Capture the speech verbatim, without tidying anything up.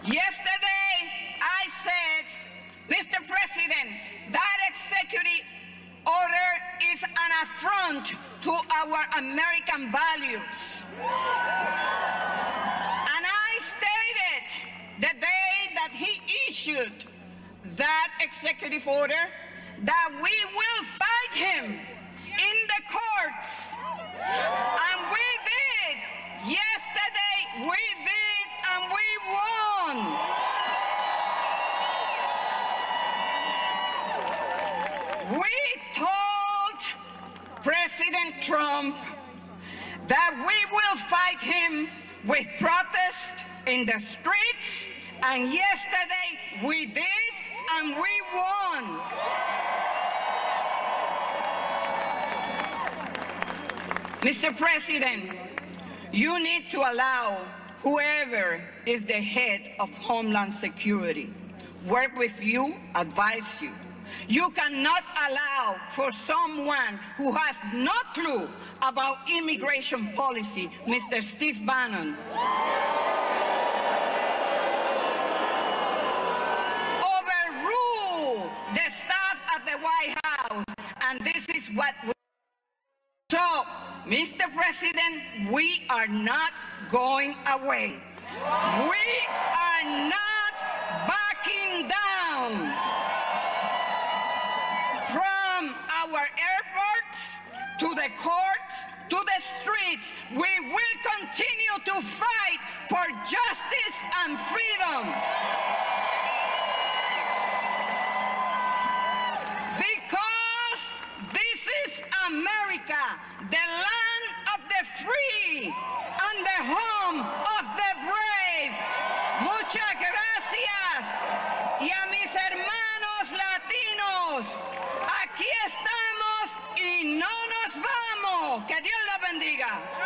Yesterday, I said, Mister President, that executive order is an affront to our American values. And I stated the day that he issued that executive order that we will fight him in the courts. And we did. Yesterday, we did, and we won. We told President Trump that we will fight him with protest in the streets, and yesterday we did, and we won. Mister President, you need to allow whoever is the head of Homeland Security work with you, advise you. You cannot allow for someone who has no clue about immigration policy, Mister Steve Bannon, overrule the staff at the White House, and this is what we... So, Mister President, we are not going away. We are not backing down. From our airports, to the courts, to the streets, we will continue to fight for justice and freedom. Because this is America, the land of the free and the home of the brave. Muchas gracias. Y a mis hermanos latinos, aquí estamos y no nos vamos. Que Dios los bendiga.